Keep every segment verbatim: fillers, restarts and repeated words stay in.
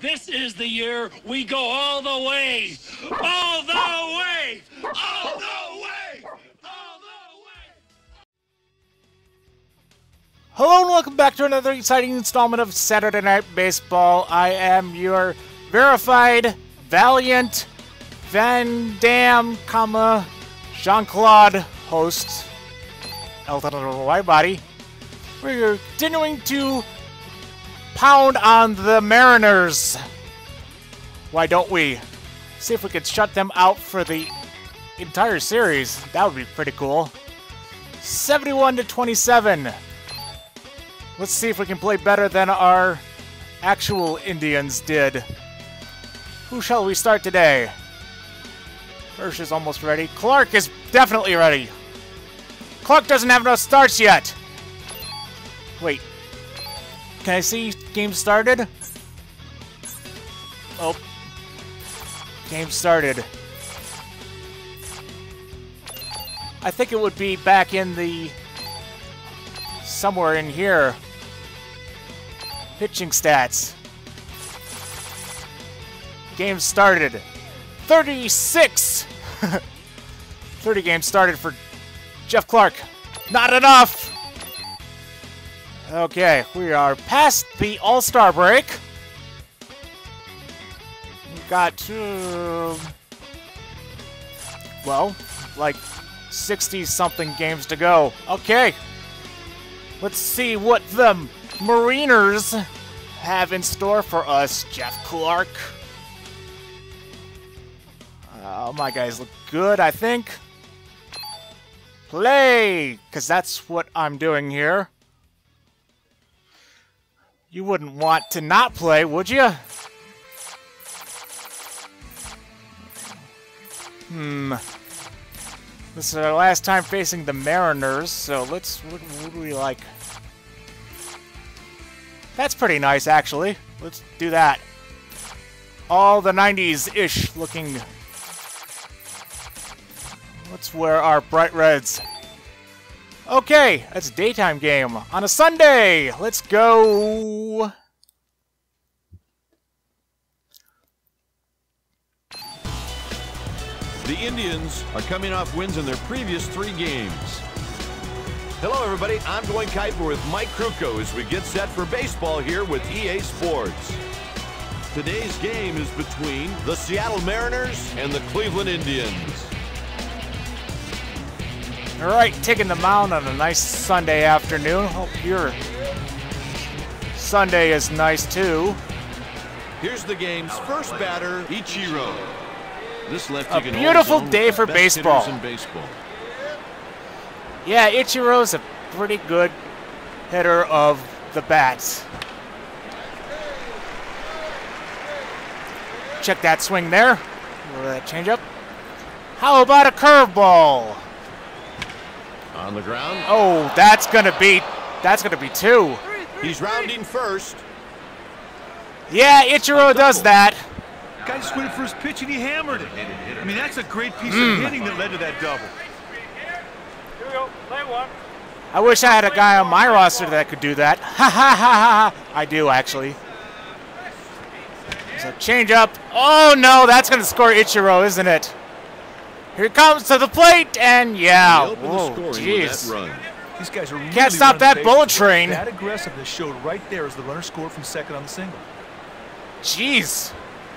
This is the year we go all the way. All the way. All the way. All the way. Hello and welcome back to another exciting installment of Saturday Night Baseball. I am your verified, valiant, Van Damme, comma, Jean-Claude host, L ten eleven Widebody. We're continuing to pound on the Mariners. Why don't we? See if we could shut them out for the entire series. That would be pretty cool. seventy-one to twenty-seven. Let's see if we can play better than our actual Indians did. Who shall we start today? Hirsch is almost ready. Clark is definitely ready. Clark doesn't have enough starts yet. Wait. Can I see game started? Oh. Game started. I think it would be back in the... somewhere in here. Pitching stats. Game started. thirty-six! thirty games started for Jeff Clark. Not enough! Okay, we are past the All-Star break. We've got, uh, well, like sixty-something games to go. Okay, let's see what the Mariners have in store for us, Jeff Clark. Uh, my guys look good, I think. Play! Because that's what I'm doing here. You wouldn't want to not play, would you? Hmm. This is our last time facing the Mariners, so let's... What, what do we like? That's pretty nice, actually. Let's do that. All the nineties-ish looking... Let's wear our bright reds. Okay, that's a daytime game on a Sunday. Let's go. The Indians are coming off wins in their previous three games. Hello, everybody. I'm Dwayne Kuiper with Mike Krukow as we get set for baseball here with E A Sports. Today's game is between the Seattle Mariners and the Cleveland Indians. All right, taking the mound on a nice Sunday afternoon. Hope your Sunday is nice too. Here's the game's first batter, Ichiro. This lefty a can beautiful hold his own day with for the best baseball. hitters in baseball. Yeah, Ichiro's a pretty good hitter of the bats. Check that swing there. That changeup. How about a curveball? On the ground. Oh, that's gonna be, that's gonna be two. He's rounding first. Yeah, Ichiro does that. Guy just went for his pitch and he hammered it. I mean, that's a great piece mm. of hitting that led to that double. Here we go. Play one. I wish I had a guy on my roster that could do that. Ha ha ha ha. I do actually. There's a changeup. Oh no, that's gonna score Ichiro, isn't it? Here it comes to the plate, and yeah, whoa, jeez. These guys are really Can't stop that bullet train. That aggressiveness showed right there as the runner scored from second on the single. Jeez.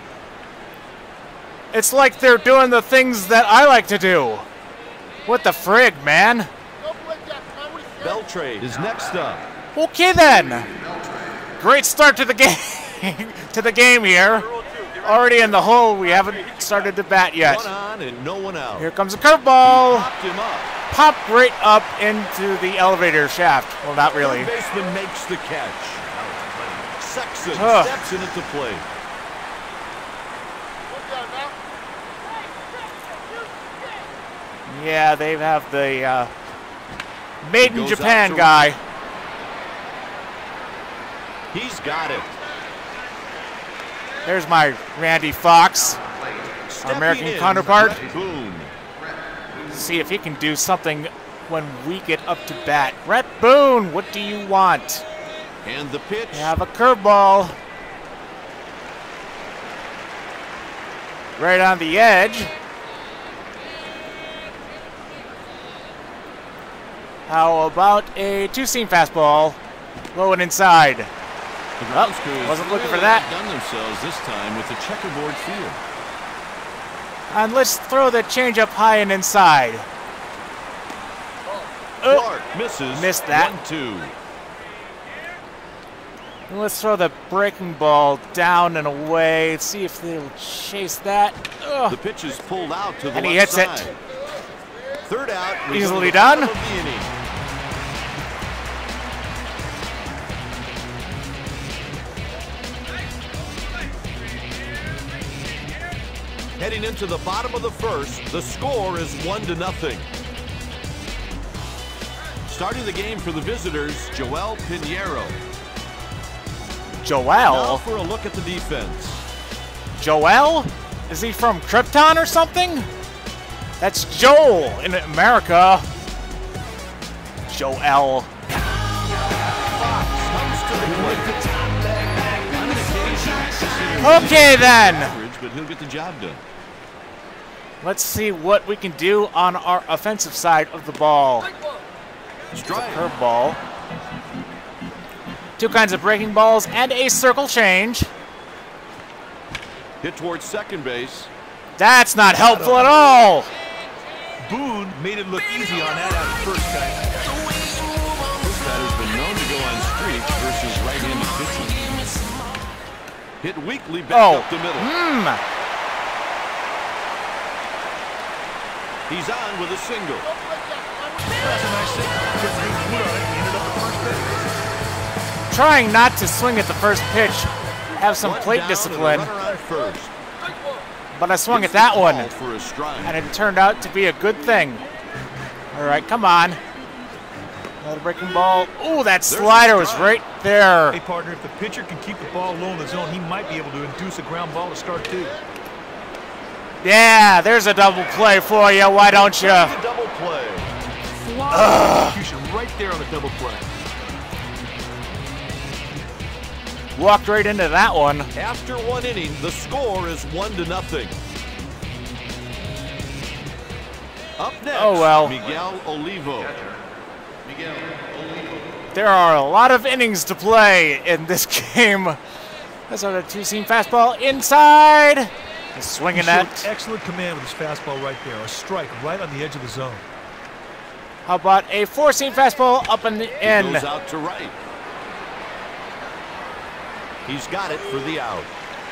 It's like they're doing the things that I like to do. What the frig, man? Beltrade is next up. Okay then. Great start to the game. to the game here. Already in the hole. We haven't started to bat yet. One on and no one out. Here comes a curveball. Popped him up. Popped right up into the elevator shaft. Well, not really. Third baseman makes the catch. Sexton Ugh. steps in at the plate. Yeah, they have the uh, Made in Goes Japan out to guy. He's got it. There's my Randy Fox, our American in, counterpart. Brett Boone. See if he can do something when we get up to bat. Brett Boone, what do you want? And the pitch. You have a curveball. right on the edge. How about a two-seam fastball, low and inside? The Oh, Huskers wasn't looking for really that. outdone themselves this time with the checkerboard field. And let's throw the changeup high and inside. Oh, Clark misses. missed that. one two. and let's throw the breaking ball down and away. See if they'll chase that. Ugh. The pitch is pulled out to the And left he hits it. side. Third out. we go to Easily the done. bottom of the inning. Heading into the bottom of the first, the score is one to nothing. Starting the game for the visitors, Joel Pinheiro. Now Joel? for a look at the defense. Joel? Is he from Krypton or something? That's Joel in America. Joel. Comes to the plate. On an occasion, Okay then. average, but he'll get the job done. Let's see what we can do on our offensive side of the ball. Strike. Curveball. Two kinds of breaking balls and a circle change. Hit towards second base. That's not helpful at all. Boone made it look easy on that out of first time. This batter's been known to go on streaks versus right-handed pitching. Hit weakly back Oh. up the middle. Hmm. He's on with a single. That's a nice thing. Took great foot on it and ended up at first base. Trying not to swing at the first pitch. Have some One plate down discipline. and a runner on first. But I swung at Gets that the one. ball for a strike. And it turned out to be a good thing. All right, come on. Another breaking ball. Ooh, that There's a slider was strike. right there. Hey, partner, if the pitcher can keep the ball low in the zone, he might be able to induce a ground ball to start, too. Yeah, there's a double play for you. Why don't you? It's a double play. Execution right there on the double play. Walked right into that one. After one inning, the score is one to nothing. Up next, Oh, well. Miguel Olivo. There are a lot of innings to play in this game. That's on a two-seam fastball inside. He's swinging He showed that. excellent command with his fastball right there. A strike right on the edge of the zone. How about a four-seam fastball up in the end? Goes out to right. He's got it for the out.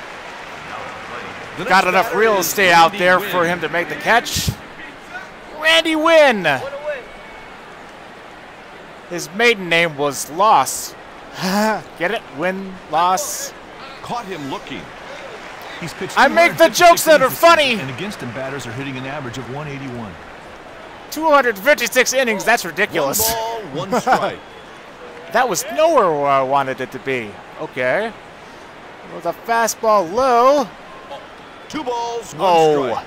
The Got next enough batter real is estate out Randy there Wynn. for him to make the catch. Randy Wynn. His maiden name was Loss. Get it? Win, loss. Caught him looking. He's pitched I make the jokes that are two hundred fifty-six funny. innings, and against him, batters are hitting an average of one eighty-one. two hundred fifty-six innings. That's One ridiculous. ball, one strike. That was nowhere where I wanted it to be. Okay. With a fastball low. Two balls, one Oh. strike.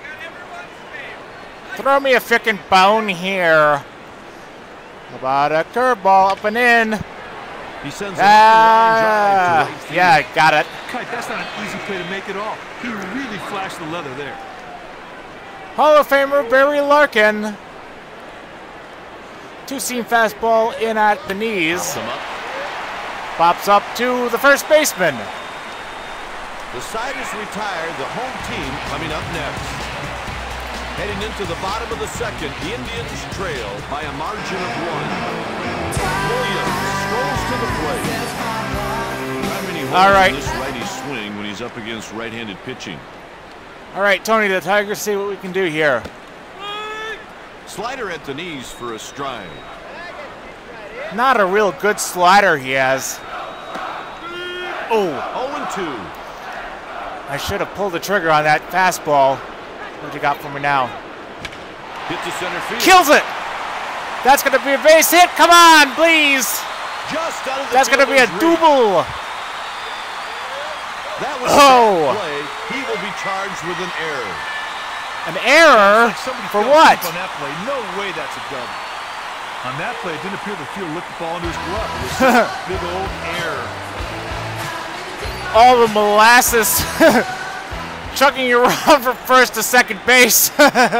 Throw me a frickin' bone here. How about a curveball up and in? He sends a line drive Ah, to right field. yeah, got it. Kite, that's not an easy play to make at all. He really flashed the leather there. Hall of Famer Barry Larkin. Two-seam fastball in at the knees. Pops him up. Pops up to the first baseman. The side is retired. The home team coming up next. Heading into the bottom of the second, the Indians trail by a margin of one. Williams strolls to the plate. Not many holes All right. in this righty swing when he's up against right-handed pitching. All right, Tony the Tiger, see what we can do here. Slider at the knees for a strike. Not a real good slider he has. Oh, oh and two. I should have pulled the trigger on that fastball. What you got for me now? Hit to center field. Kills it! That's going to be a base hit. Come on, please. Just out of the That's going to be a fielder's reach. double. That was Oh. a bad play. He will be charged with an error. An error? Somebody For fell what? asleep on that play. No way that's a dub. On that play, it didn't appear the fielder licked the ball into his glove. It was just a big old error. All the molasses chucking you around from first to second base.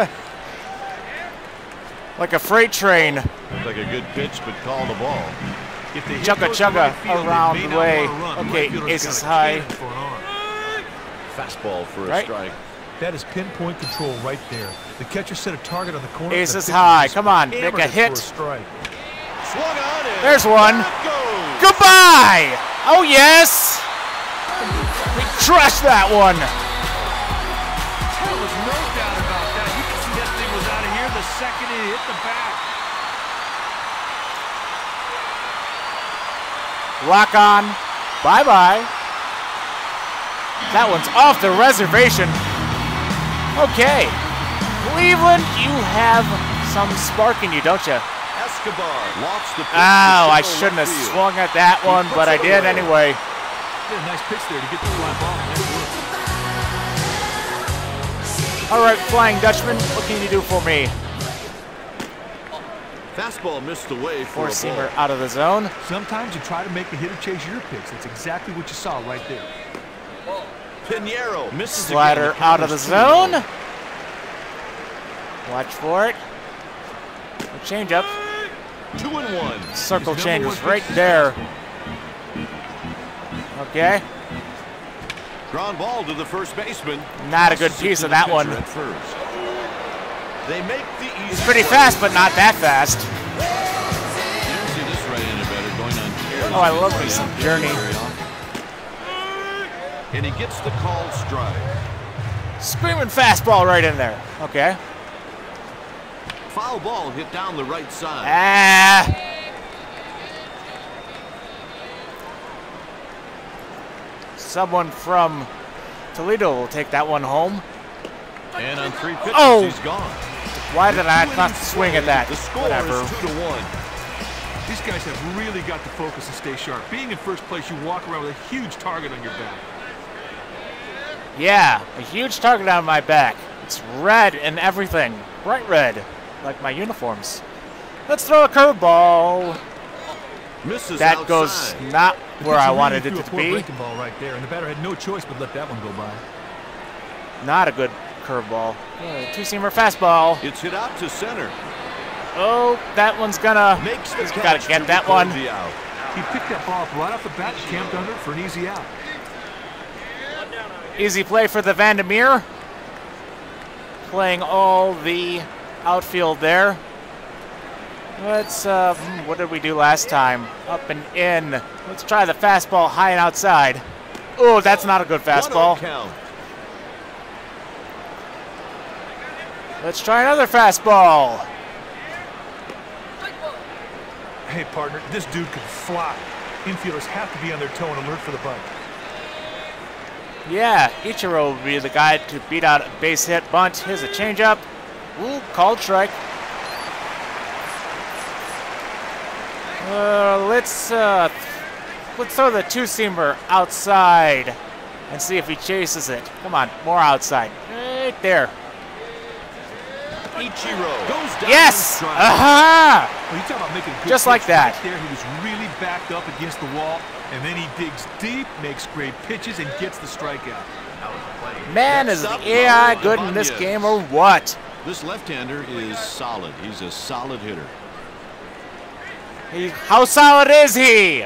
Like a freight train. Looked like a good pitch, but called the ball. If they hit Chugga those to chugga right field, they around may the not way. wanna run. Okay, Right fielder's ace got is a high. cannon for an arm. Fastball for a Right. strike. That is pinpoint control right there. The catcher set a target on the corner. Ace the is pitcher high. just Come on, make hammered a it for hit. strike. Swung on it. There's one. Down it goes. Goodbye! Oh, yes! We crushed that one. There was no doubt about that. You can see that thing was out of here the second it hit the bat. Lock on. Bye-bye. That one's off the reservation. Okay. Cleveland, you have some spark in you, don't you? Escobar lofts the pitch. Oh, to I center shouldn't have left field. swung at that one, but I did anyway. Did a nice pitch there to get the fly ball. Nice work. All right, Flying Dutchman, what can you do for me? Fastball missed away for a Four-seamer ball. out of the zone. Sometimes you try to make the hitter chase your pitch. That's exactly what you saw right there. Pinheiro misses Slider again. out of the Counters two and zone. Watch for it. A change-up. one. Two and one. Circle His change number was one right pitch is there. Okay. Ground ball to the first baseman. Not a good Tosses it piece to of the that pitcher one. at first. They make the easy He's pretty play. fast, but not that fast. You don't see this right-hander batter going on tears. Oh, I love me some Journey. And he gets the called strike. Screaming fastball right in there. Okay. Foul ball hit down the right side. Ah. Someone from Toledo will take that one home. And on three pitches, Oh. he's gone. Why did I Two not innings swing at played, that? The score Whatever. is two to one. These guys have really got to focus and stay sharp. Being in first place, you walk around with a huge target on your back. Yeah, a huge target on my back. It's red and everything. Bright red, like my uniforms. Let's throw a curveball. Misses That outside. goes not The where pitcher I really wanted threw it a to poor be. breaking ball right there, and the batter had no choice but let that one go by. Not a good curveball. Uh, Two-seamer fastball. It's hit out to center. Oh, that one's gonna. Makes the He's catch gotta to get that record one. the out. He picked that ball up right off the bat, camped under it for an easy out. Easy play for the Vandermeer. Playing all the outfield there. Let's, uh, hmm, what did we do last time? Up and in. Let's try the fastball high and outside. Oh, that's not a good one oh fastball. count. Let's try another fastball. Hey, partner, this dude can fly. Infielders have to be on their toe and alert for the bunt. Yeah, Ichiro will be the guy to beat out a base hit bunt. Here's a changeup. Ooh, called strike. Uh, let's uh, let's throw the two-seamer outside and see if he chases it. Come on, more outside. Right there. Ichiro goes down. Yes! in strike. Aha! Well, you talk about making a good Just like pitch that. Right there, he was really backed up against the wall, and then he digs deep, makes great pitches, and gets the strikeout. Man, is the A I good in this game or what? This left-hander is solid. He's a solid hitter. He, how solid is he?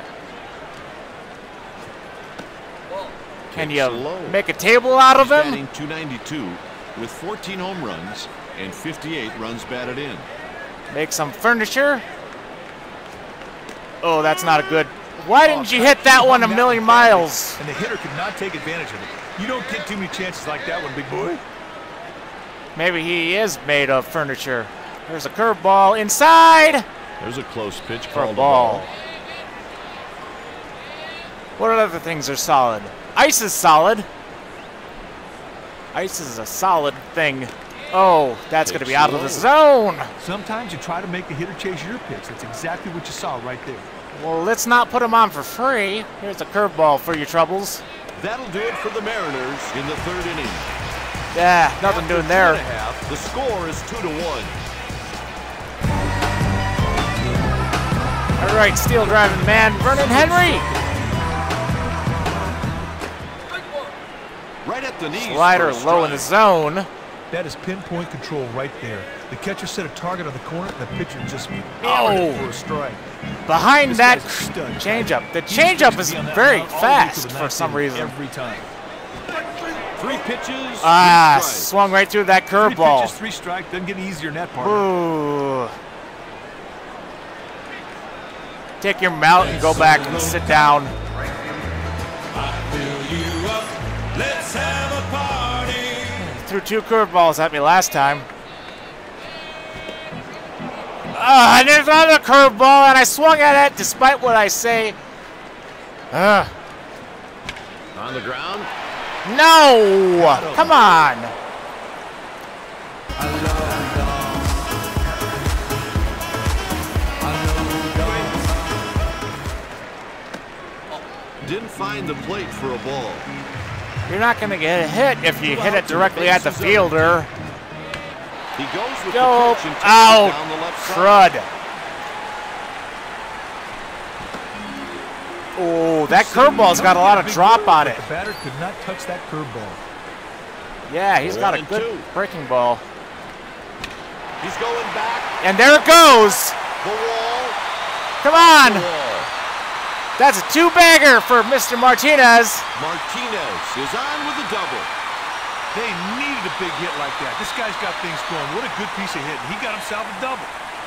Can It's you low. make a table out of He's him? batting two ninety-two with fourteen home runs and fifty-eight runs batted in. Make some furniture. Oh, that's not a good. Why didn't you hit that one a million miles? And the hitter could not take advantage of it. You don't get too many chances like that one, big boy. Maybe he is made of furniture. There's a curveball inside There's a close pitch for a called ball. What other things are solid? Ice is solid. Ice is a solid thing. Oh, that's going to be out of the zone. Sometimes you try to make the hitter chase your pitch. That's exactly what you saw right there. Well, let's not put him on for free. Here's a curveball for your troubles. That'll do it for the Mariners in the third inning. Yeah, nothing After doing two there. and a half, the score is two to one. All right, steel driving man, Vernon Henry. Right at the knees. Slider low in the zone. That is pinpoint control right there. The catcher set a target on the corner, and the pitcher just Oh. hammered it for a strike. Behind This that guy's a stud. changeup. The He's changeup supposed is to be on that very mound all the way to fast the for ninth some inning reason. Every time. Three pitches. Ah, three strikes. swung right through that Three curveball. pitches, three strike. Doesn't get easier in that part. Ooh. Take your mount and go back and sit down. Let's have a party. Threw two curveballs at me last time. Ah, and there's another curveball, and I swung at it despite what I say. Ugh. On the ground. No! Come on! Didn't find the plate for a ball. You're not going to get a hit if you hit it directly at the fielder. He goes with Go. the pitch and takes Ow. it down the left side. Crud. Oh, that curveball's got a lot of drop on it. The batter could not touch that curveball. Yeah, he's got a One and good two. breaking ball. He's going back. And there it goes. The wall. Come on. The wall. That's a two-bagger for Mister Martinez. Martinez is on with the double. They needed a big hit like that. This guy's got things going. What a good piece of hitting. He got himself a double.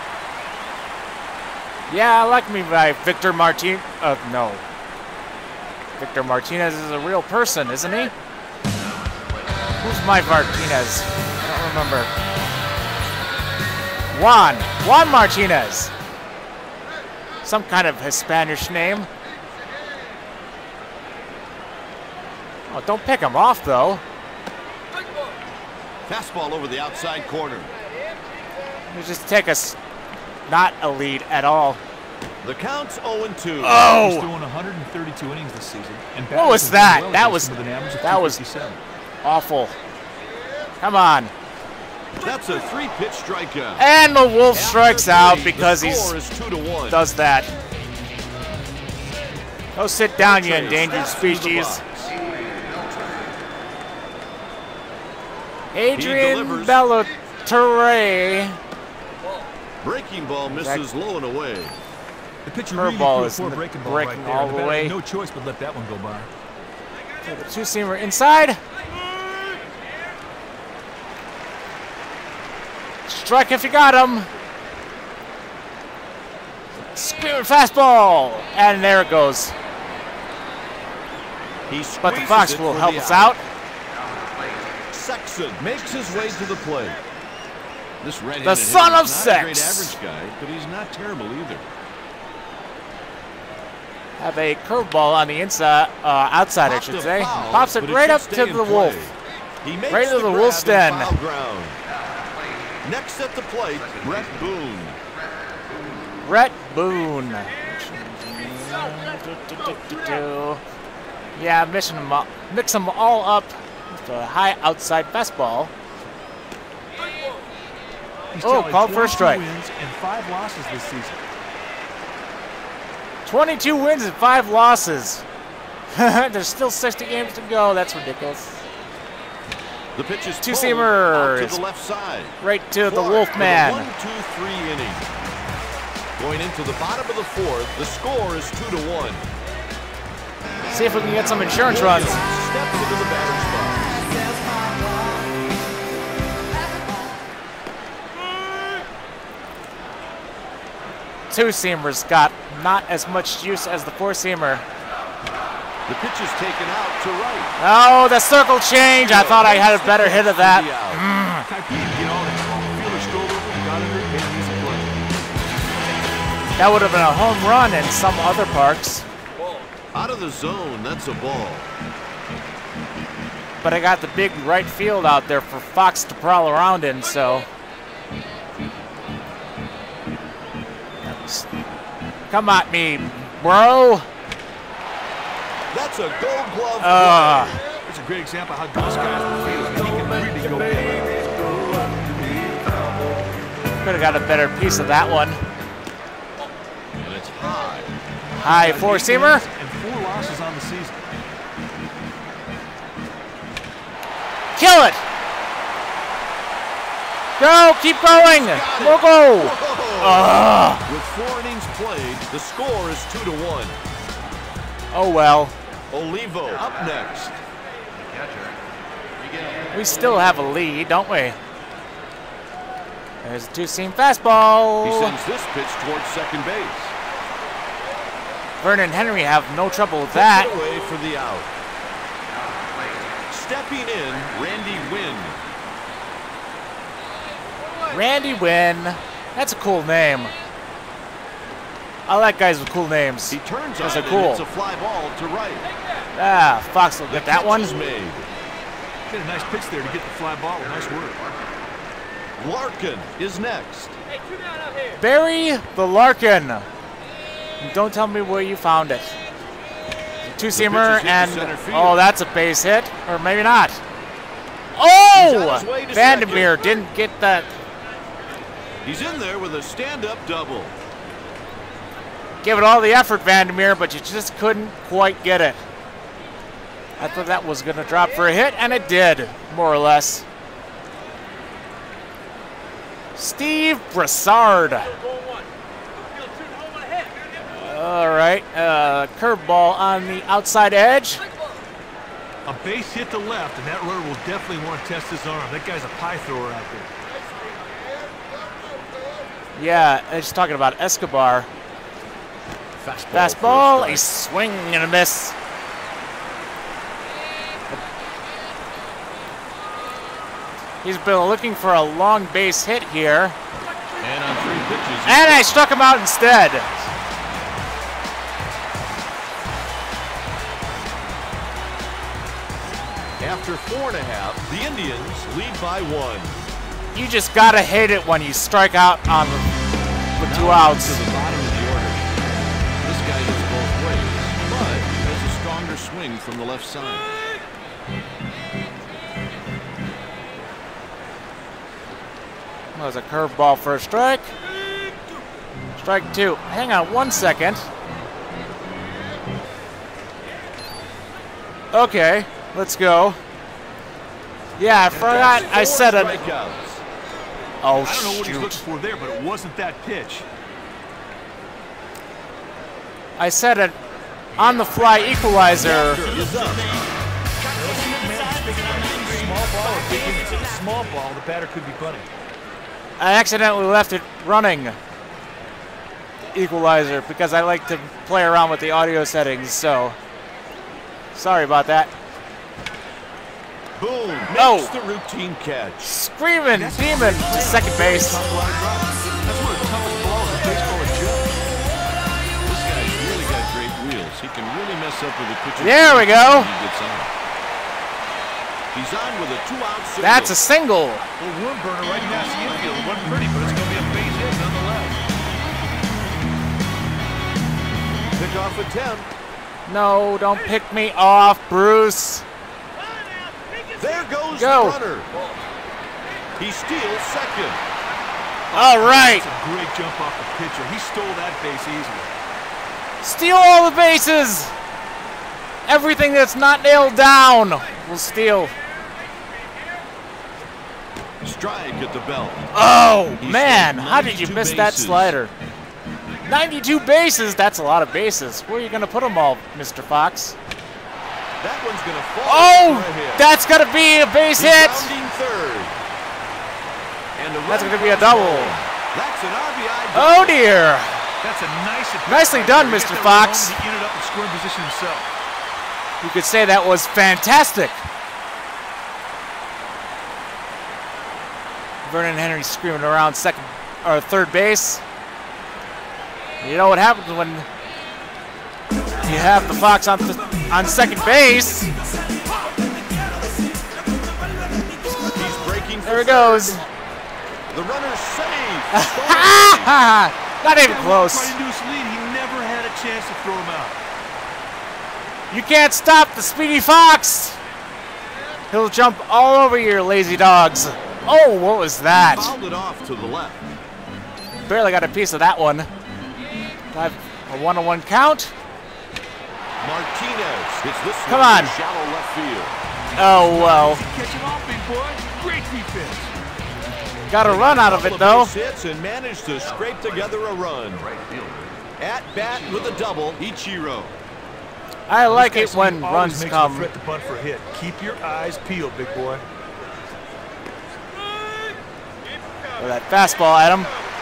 Yeah, I like me by Victor Martin. Uh, no. Victor Martinez is a real person, isn't he? Who's my Martinez? I don't remember. Juan. Juan Martinez. Some kind of Hispanic name. Oh, don't pick him off, though. Fastball over the outside corner. You just take us not a lead at all. The count's oh and two. He's Oh! throwing one hundred thirty-two innings this season. And What was batters have that? done well That against was- him with an average of that was- two fifty-seven. Awful. Come on. That's a three-pitch strikeout. And the Wolf After strikes out three, because the he's score is two to one. does that. Go sit down, you endangered Steps through the species. box. Adrian delivers. Bellotere. Breaking ball misses low and away. The pitcher really Curveball threw a is poor n- breaking ball breaking right there. all The the batter way. had no choice but let that one go by. Two-seamer inside. Strike if you got him. Screaming fastball. And there it goes. He But the squeezes Fox it will for help the us out. out. Sexton makes his way to the plate. This red-handed The son hitter of is not a great Sex. average guy, but he's not terrible either. Have a curveball on the inside, uh, outside, I Popped should a say. foul, Pops it but right should up stay to in the play. Wolf. He makes Right into the grab Wolf's in den. foul ground. Next at the plate, Brett Boone. Brett Boone. Yeah, mixing them up, mix them all up with a high outside fastball. He's Oh, tallied called for a twenty-two strike. wins and five losses this season. twenty-two wins and five losses. There's still sixty games to go. That's ridiculous. The pitch is Two-seamer pulled out is to the left side. Right to the Clark Wolfman. with a one two three inning. Going into the bottom of the fourth, the score is two to one. See if we can get some insurance runs. Steps into the batter's box. Two-seamers got not as much juice as the four-seamer. The pitch is taken out to right. Oh, the circle change. I thought I had a better hit of that. Type you get on it. Fielder strolled over and got under it, made an easy play. That would have been a home run in some other parks. Out of the zone, that's a ball. But I got the big right field out there for Fox to prowl around in, so. Come at me, bro. That's a gold glove. Uh, It's a great example of how good this guy is. He can really go in. could have got a better piece of that one. And it's high. High four-seamer. And four losses on the season. Kill it. Go, keep going. We'll go. Ugh. With four innings played, the score is two to one. Oh well. Olivo up next. We still have a lead, don't we? There's a two-seam fastball. He sends this pitch towards second base. Vernon Henry have no trouble with that. Takes it away for the out. Stepping in, Randy Wynn. Randy Wynn. That's a cool name. I like guys with cool names. He turns Those on are cool. and hits a fly ball to right. Ah, Fox will get that one. Is made. Did a nice pitch there to get the fly ball. Nice work. Larkin is next. Barry the Larkin. Don't tell me where you found it. Two-seamer and oh, that's a base hit, or maybe not. Oh, Vandermeer didn't get that. He's in there with a stand-up double. Give it all the effort, Vandermeer, but you just couldn't quite get it. I thought that was going to drop for a hit, and it did, more or less. Steve Brassard. All right, uh, curveball on the outside edge. A base hit to left, and that runner will definitely want to test his arm. That guy's a pie thrower out there. Yeah, I was talking about Escobar. Fastball, Fastball, a swing and a miss. He's been looking for a long base hit here. And on three pitches. And I struck him out instead. After four and a half, the Indians lead by one. You just gotta hate it when you strike out on the, with two Now outs. to the bottom of the order. This guy hits both ways, but has a stronger swing from the left side. That was a curveball for a strike. Strike two. Hang on one second. Okay, let's go. Yeah, I forgot I said it. Oh, I don't know what he's looking shoot. for there, but it wasn't that pitch. I said it on the fly equalizer. Small ball or big hit. If it's a small ball, the batter could be bunting. I accidentally left it running. Equalizer, because I like to play around with the audio settings, so sorry about that. Boom, makes No. the routine catch. Screaming demon to second base. That's one of the toughest balls in baseball to judge. This guy's really got great wheels. He can really mess up with the pitcher. There we go. He gets on. He's on with a two-out single. That's a single. Well, worm burner right past the infield. It wasn't pretty, but it's going to be a base hit nonetheless. Pickoff attempt. No, don't pick me off, Bruce. There goes Go. the runner. He steals second. All right. That's a great jump off the pitcher. He stole that base easily. Steal all the bases. Everything that's not nailed down will steal. Strike at the belt. Oh, He man. stole How did you ninety-two miss that bases. slider? ninety-two bases. That's a lot of bases. Where are you going to put them all, Mister Fox? That one's going to fall Oh, for a hit. that's going to be a base He's hit. rounding third. And a That's run going to be a goes double. home. That's an R B I double. Oh, dear. That's a nice at Nicely right done, there. Mister He got that Fox. home, He ended up in scoring position himself. You could say that was fantastic. Vernon Henry screaming around second or third base. You know what happens when you have the Fox on th on second base. He's breaking for There it third. goes. The runner's safe. Not even close. Trying to do his lead, he never had a chance to throw him out. You can't stop the Speedy Fox. He'll jump all over your lazy dogs. Oh, what was that? Fouled it off to the left. Barely got a piece of that one. Have a one-on-one count. Martinez hits this Come one on. to shallow left field. Oh, well. Catching off Got a run out of it, though. Hits and managed to scrape together a run. At bat with a double, Ichiro. I like it when runs makes come. The threat to bunt for a hit. Keep your eyes peeled, big boy. With that fastball at him.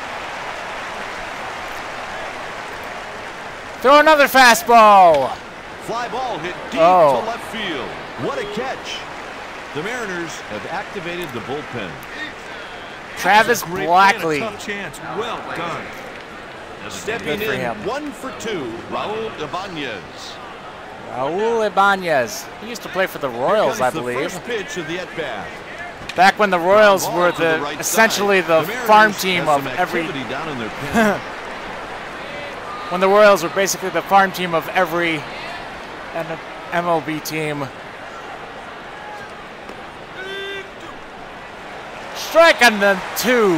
Throw another fastball. Fly ball hit deep Oh. to left field. What a catch. The Mariners have activated the bullpen. Travis Great Blackley. play and a tough chance. Well done. Stepping Good for in, him. one for two, Raul Ibanez. Raul Ibanez. He used to play for the Royals, I Here comes the believe. first pitch of the at-bat. Back when the Royals Ball were to the right essentially side. the Mariners farm have team some of every. activity down in their pen. When the Royals were basically the farm team of every M L B team. Strike on the two.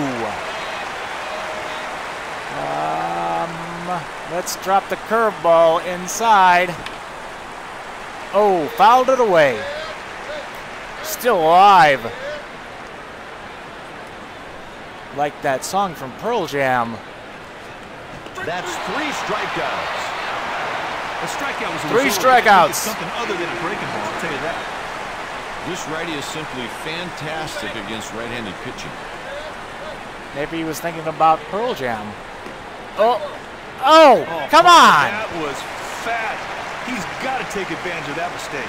Um, let's drop the curveball inside. Oh, fouled it away. Still alive. Like that song from Pearl Jam. That's three strikeouts. A strikeout was a Three result of strikeouts. something other than a breaking ball, I'll tell you that. This righty is simply fantastic against right-handed pitching. Maybe he was thinking about Pearl Jam. Oh, oh, come on! That was fat. He's got to take advantage of that mistake.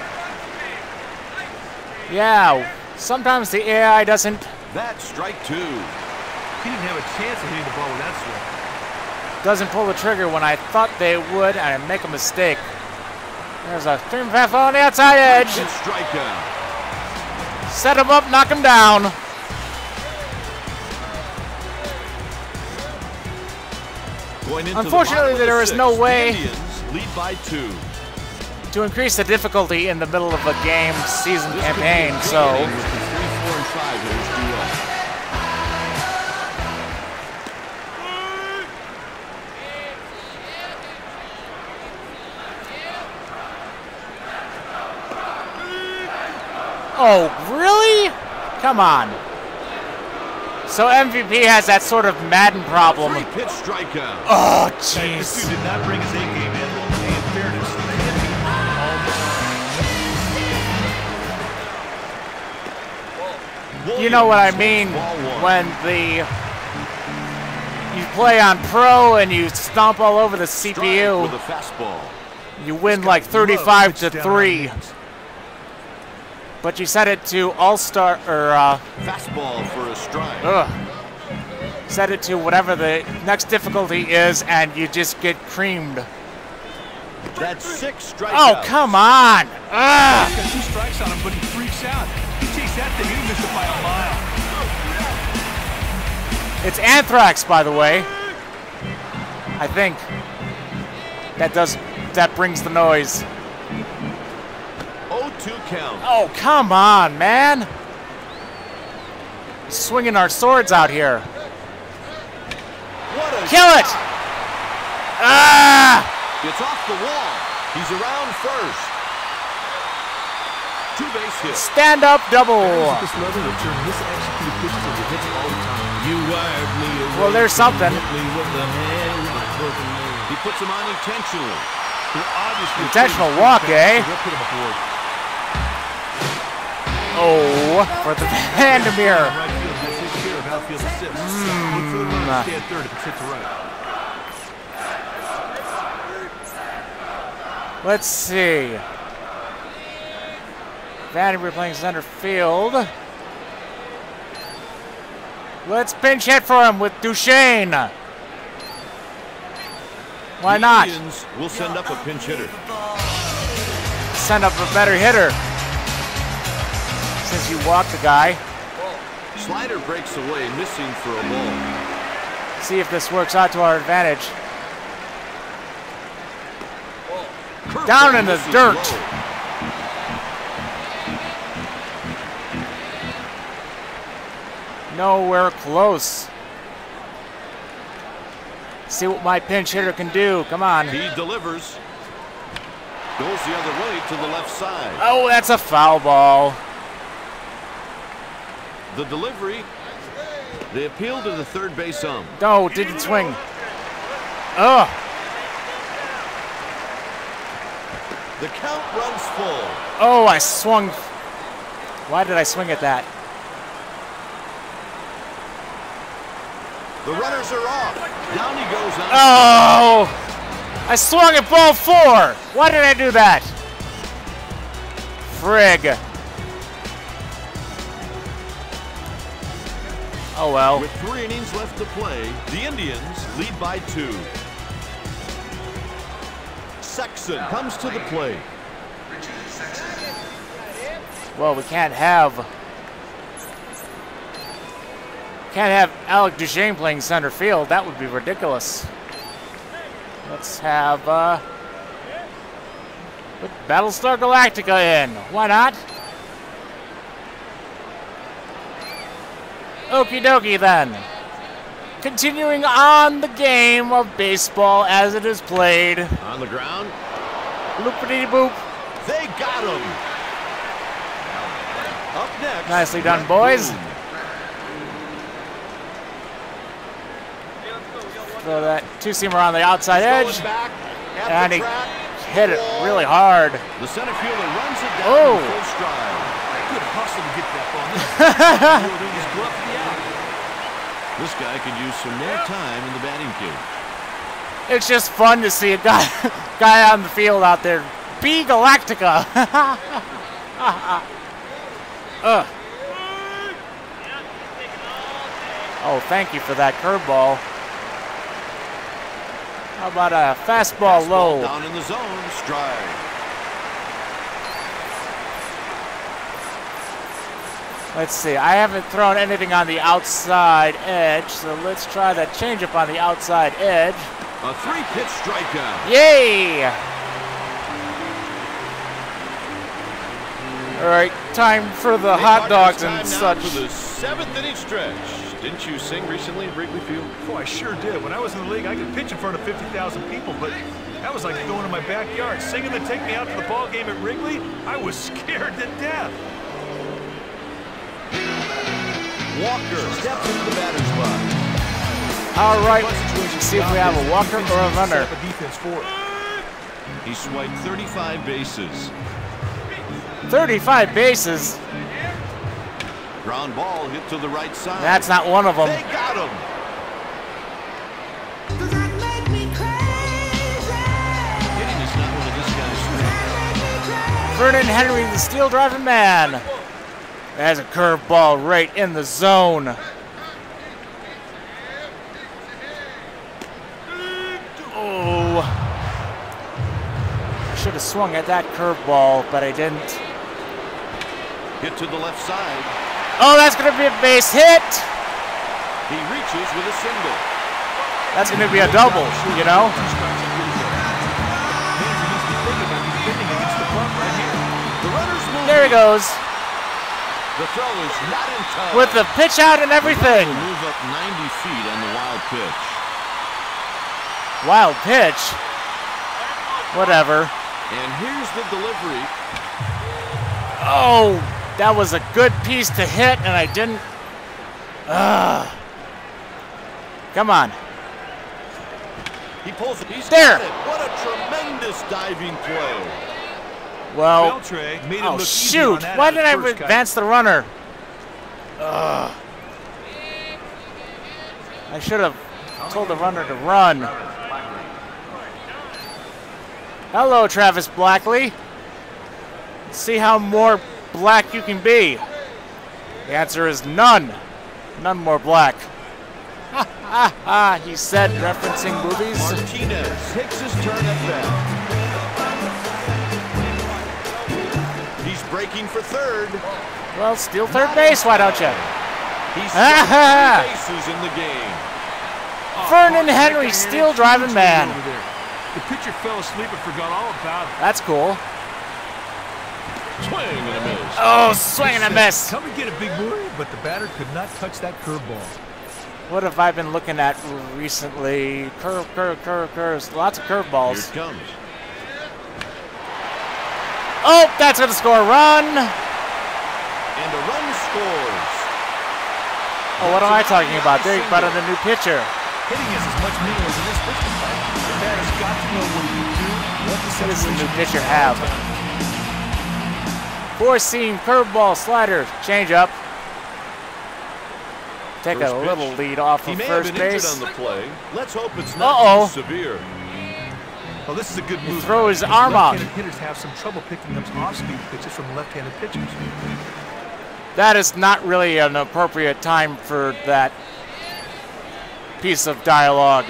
Yeah, sometimes the A I doesn't That's strike two. He didn't have a chance of hitting the ball with that swing. doesn't pull the trigger when I thought they would, and I make a mistake. There's a three fastball on the outside edge. It's strikeout. Set him up, knock him down. Going into Unfortunately, the bottom of there the is no sixth, way- the Indians lead by two. To increase the difficulty in the middle of a game season This could be a campaign, big so inning with the three, four, and five hitters due up. oh, really? Come on. So M V P has that sort of Madden problem. Three pitch strikeout. Oh, This dude jeez. did not bring his A game in. And in fairness, he hit me all the time. You know what I mean Ball one. when the you play on pro and you stomp all over the C P Strike U. with a fastball. You win like Love thirty-five to pitch down three, on hands. but you set it to all-star or uh, Fastball for a strike. ugh, set it to whatever the next difficulty is, and you just get creamed. That's six strikeouts. Oh, come on! Ah! He's got two strikes on him, but he freaks out. He chased that thing, he missed it by a mile. It's anthrax, by the way. I think that does that brings the noise. oh two count. Oh, come on, man! Swinging our swords out here. What a Kill it! Ah! It's off the wall. He's around first. Two base hits. Stand up double. At this level, they turn misexecuted pitches into hits all the time. You wired me away. Well, there's something. Hit me with the hand with a broken leg. He puts him on intentionally. They're obviously Intentional afraid of walk, speed eh? bats, so they'll put him aboard. Oh, for the Vandermeer. Right field, that's his share of outfield assists. Look for the runner to stay at third if it's hit to right. Let's see. Vandermeer playing center field. Let's pinch hit for him with Duchesne. Why The not? Indians will send up a pinch hitter. Send up a better hitter. Since you walked the guy. Slider breaks away, missing for a ball. See if this works out to our advantage. Curveball Down in the misses dirt. low. Nowhere close. See what my pinch hitter can do. Come on. He delivers. Goes the other way to the left side. Oh, that's a foul ball. The delivery They appeal to the third base ump. No, didn't swing. Ugh. The count runs full. Oh, I swung. Why did I swing at that? The runners are off. Down he goes on. Oh! I swung at ball four. Why did I do that? Frig. Oh well. With three innings left to play, the Indians lead by two. Sexton comes to the plate. Well, we can't have can't have Alec Duchesne playing center field. That would be ridiculous. Let's have uh, put Battlestar Galactica in. Why not? Okie dokie then. Continuing on the game of baseball as it is played. On the ground. Bloopity boop. They got him. Up next. Nicely done, boys. Throw that two-seamer on the outside edge. And he hit it really hard. The center fielder runs it down Oh. in full stride. Good hustle to get that ball. His glove to the out. This guy could use some more time in the batting cage. It's just fun to see a guy guy on the field out there. Be Galactica. Ugh. Oh, thank you for that curveball. How about a fastball, Fastball low? down in the zone, stride. Let's see. I haven't thrown anything on the outside edge, so let's try that changeup on the outside edge. A three-pitch strikeout. Yay! All right, time for the They hot mark dogs this and time such. now for the seventh inning stretch. Didn't you sing recently at Wrigley Field? Oh, I sure did. When I was in the league, I could pitch in front of fifty thousand people, but that was like going in my backyard. Singing to take me out to the ball game at Wrigley, I was scared to death. Walker steps into the batter's box. All right, let's see if we have a walker or a runner. Defense for it. He swiped thirty-five bases. thirty-five bases. Ground ball hit to the right side. That's not one of them. They got him. Hitting is not one of this guy's strengths. Vernon Henry, the steel driving man. There's a curveball right in the zone. Oh. I should have swung at that curveball, but I didn't. Hit to the left side. Oh, that's going to be a base hit. He reaches with a single. That's going to be a double, you know? The runner's moving. There he goes. The throw is not in time. With the pitch out and everything. He'll move up ninety feet on the wild pitch. Wild pitch? Whatever. And here's the delivery. Oh, that was a good piece to hit, and I didn't. Ugh. Come on. He pulls it. He's There. got it. What a tremendous diving play. Well, Beltre made it oh look easy on shoot! that Why at did I first, Kite. advance the runner? Ugh. I should have told the runner to run. Hello, Travis Blackley. Let's see how more black you can be. The answer is none. None more black. Ha ha ha, he said, referencing movies. Martinez takes his turn at bat. He's breaking for third. Well, steal third base, why don't you? He's Ah-ha! three bases in the game. Vernon Henry, steel driving man. Over there. The pitcher fell asleep and forgot all about it. That's cool. Swing and a miss. Oh, swing and a miss. Come and get a big boy, but the batter could not touch that curveball. What have I been looking at recently? Curve, curve, curve, curves. Lots of Here curveballs. it comes. Oh, that's going to score a run. And a run scores. Oh, what am I talking about? They're about the new pitcher. Hitting is as much meaning as it is pitching. The batter's got to know what he can do. What the What does the new situation pitcher is. have? Four-seam, curveball, slider, changeup. Take First a pitch. little lead off He of may have first been injured base. on the play. Let's hope it's not Uh-oh. too severe. Well, this is a good move. throw his because arm out. left-handed hitters have some trouble picking up off-speed pitches from left-handed pitchers. That is not really an appropriate time for that piece of dialogue.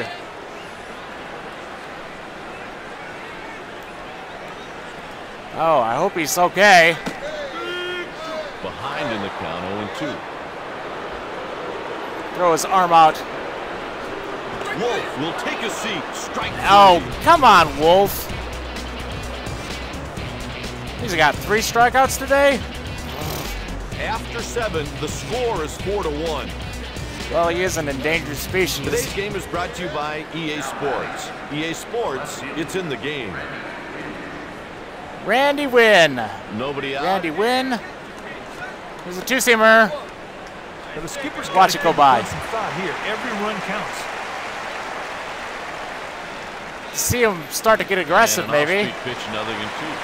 Oh, I hope he's okay. Behind in the count, oh and two. Throw his arm out. Wolf will take a seat. Strike three. Oh, come on, Wolf. He's got three strikeouts today? After seven, the score is four to one. Well, he is an endangered species. Today's game is brought to you by E A Sports. E A Sports, it's in the game. Randy Wynn. Nobody out. Randy Wynn. There's a two-seamer. Now the skipper's Watch gotta it go give by. the some thought here. Every run counts. See him start to get aggressive, And an maybe. off-speed pitch, nothing and two.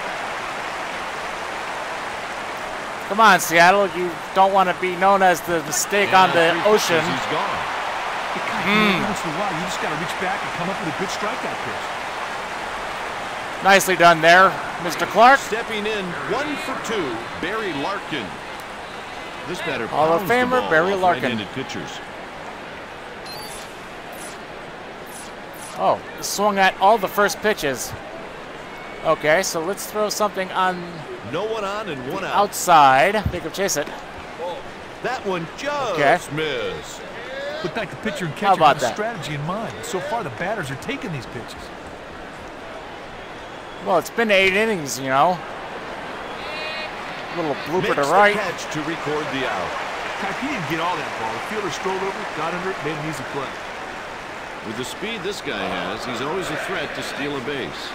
Come on, Seattle. You don't want to be known as the mistake on the And three ocean. pitches, He's gone. Hey, God, Hmm. you know, every once in a while, you just got to reach back and come up with a good strikeout pitch. Nicely done there, Mister Clark. Stepping in, one for two, Barry Larkin. This batter Hall of pounds the Famer ball Barry off Larkin. right-handed pitchers. Oh, swung at all the first pitches. Okay, so let's throw something on No one on and one out. outside. Make him chase it. That one just Okay. missed. Looked like the pitcher and How catcher about had a that? strategy in mind. So far, the batters are taking these pitches. Well, it's been eight innings, you know. Little blooper Makes to right. the catch to record the out. God, he didn't get all that ball. The fielder strolled over, got under it, made an easy play. With the speed this guy has, he's always a threat to steal a base.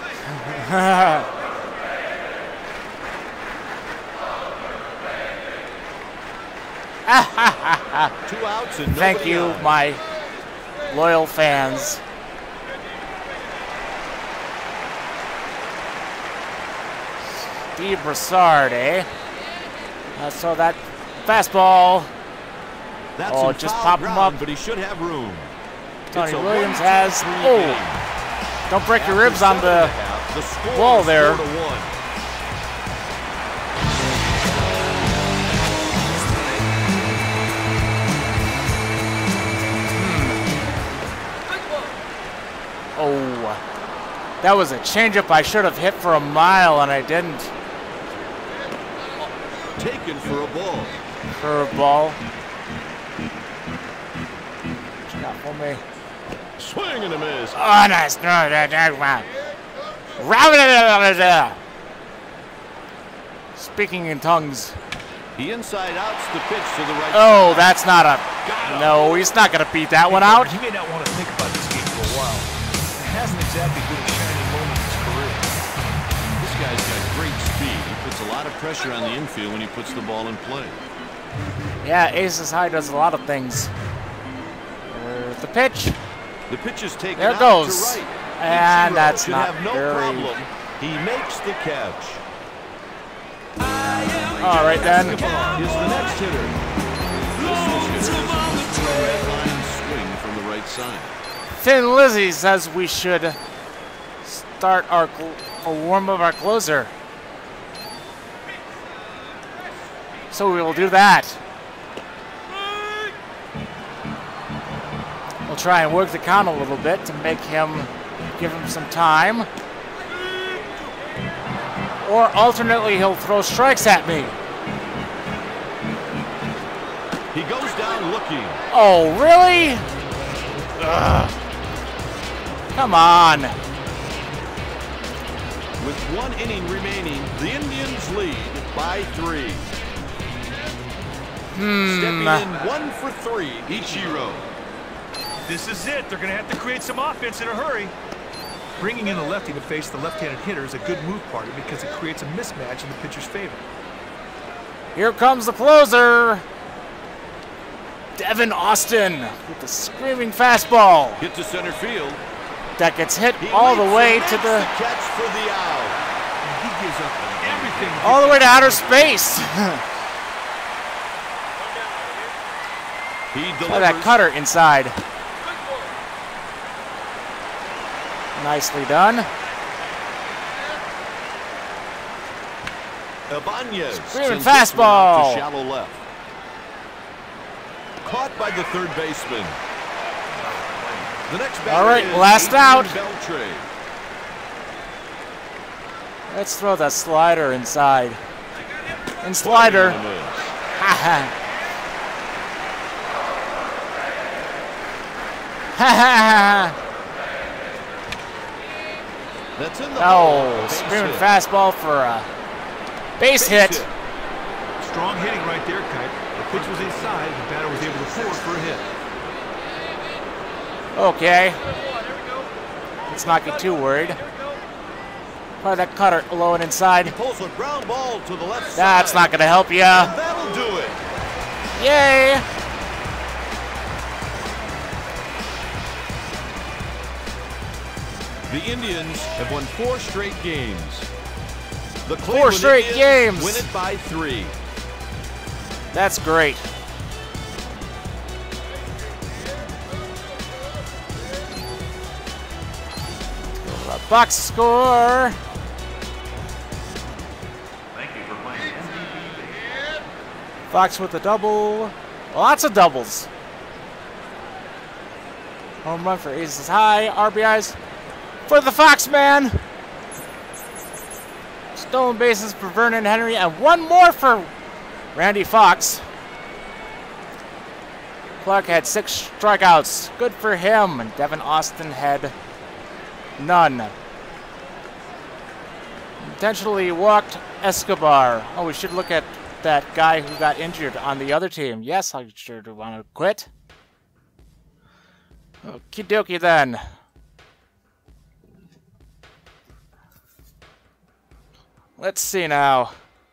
Two outs and Thank nobody you, on. my loyal fans. Steve Broussard, eh? Uh, so that fastball. That's Oh, in just foul pop him ground, up. but he should have room. Tony It's a Williams one, two, has. three Oh, game. don't break your After ribs on seven and the a half, the score wall is there. four to one. Oh, that was a changeup I should have hit for a mile and I didn't. Taken for a ball. Curveball. What you got for me? Swing and a miss. Oh, nice. No, that, that, that. Speaking in tongues. He inside outs the pitch to the right. Oh, that's not a. No, he's not going to beat that one out. He may not want to think about this game for a while. It hasn't exactly been a shining moment in his career. This guy's got great speed. He puts a lot of pressure on the infield when he puts the ball in play. Yeah, Aces High does a lot of things. There's the pitch. The pitch is taken There out goes. to right. And Ichiro that's should not have no very- problem. He makes the catch. All right, then. Escobar is the next hitter. This hitter is a red line swing from the right side. Thin Lizzy says we should start our cl- or warm up our closer. So we will do that. We'll try and work the count a little bit to make him, give him some time. Or alternately, he'll throw strikes at me. He goes down looking. Oh, really? Ugh. Come on. With one inning remaining, the Indians lead by three. Hmm. Stepping in one for three, Ichiro. This is it. They're going to have to create some offense in a hurry. Bringing in a lefty to face the left-handed hitter is a good move party because it creates a mismatch in the pitcher's favor. Here comes the closer. Devin Austin with the screaming fastball. Hit to center field. That gets hit He all the leaps way and to makes the... catch for the out. He gives up everything. all the way to outer space. He Try that delivers. cutter inside. Nicely done. Ibanez Screaming sends this one out fastball. to shallow left. Caught by the third baseman. The next batter All right, is last Adrian out. Beltre. Let's throw that slider inside. And slider. Ha ha. Ha ha. That's in the Oh, hole. Base screaming hit. fastball for a base Base hit. hit. Strong hitting right there, Kite. The pitch was inside. The batter was able to force for a hit. Okay. Let's not get too worried. Try that cutter low and inside. Pulls a ground ball to the left side. That's not going to help you. And that'll do it. Yay! The Indians have won four straight games. The Four Cleveland straight Indians games. win it by three. That's great. Box score. Thank you for playing M V P. Fox with a double. Lots of doubles. Home run for aces high. R B Is for the Fox man. Stolen bases for Vernon Henry. And one more for Randy Fox. Clark had six strikeouts. Good for him. And Devin Austin had none. Intentionally walked Escobar. Oh, we should look at that guy who got injured on the other team. Yes, I sure do want to quit. Okie dokie then. Let's see now.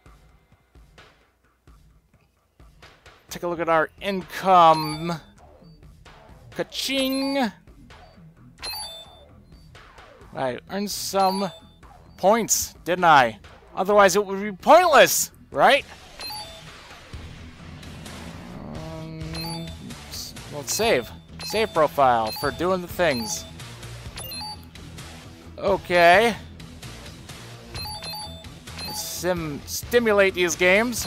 Take a look at our income. Ka-ching! I earned some points, didn't I? Otherwise it would be pointless, right? Um, let's save. Save profile for doing the things. Okay. Let's sim stimulate these games.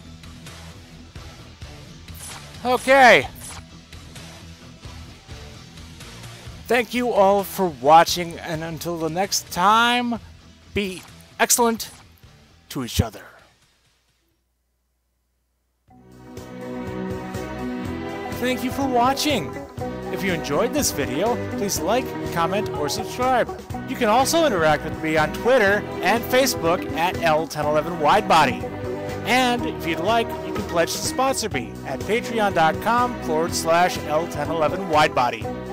Okay. Thank you all for watching, and until the next time, be excellent to each other. Thank you for watching. If you enjoyed this video, please like, comment, or subscribe. You can also interact with me on Twitter and Facebook at L ten eleven Widebody. And if you'd like, you can pledge to sponsor me at patreon dot com forward slash L ten eleven Widebody.